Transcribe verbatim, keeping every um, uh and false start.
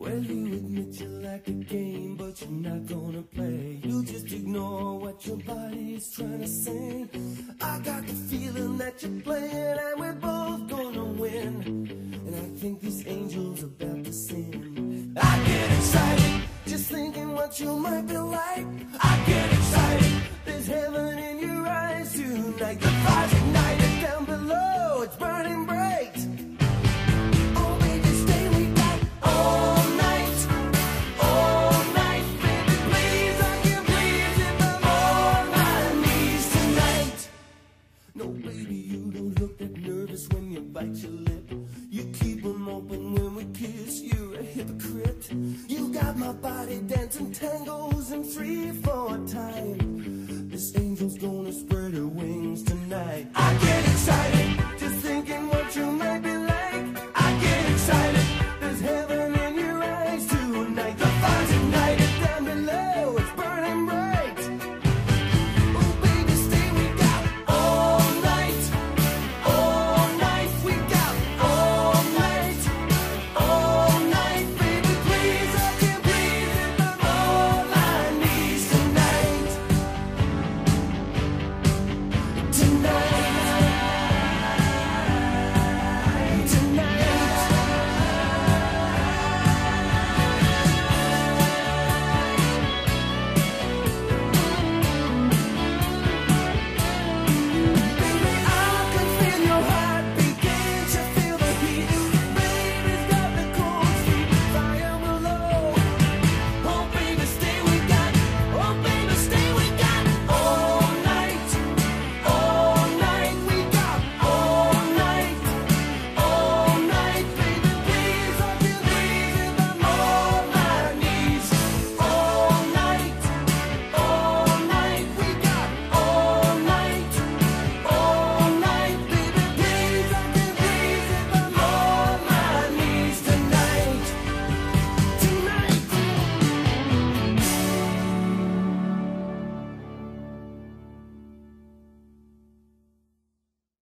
Well, you admit you like the game, but you're not gonna play. You just ignore what your body is trying to say. I got the feeling that you're playing and we're both gonna win. And I think this angel's about to sin. I get excited just thinking what you might be like. I get excited, there's heaven in your eyes tonight. The fire's ignited down below, it's burning bright. Oh baby, stay with that all night, all night. Baby, please, I can't breathe if I'm on my knees tonight. No baby, you don't look that nervous when you bite your lip. You keep them open when we kiss, you're a hypocrite. You got my body dancing tangos in three, four time. This angel's gonna spread her wings tonight. I get excited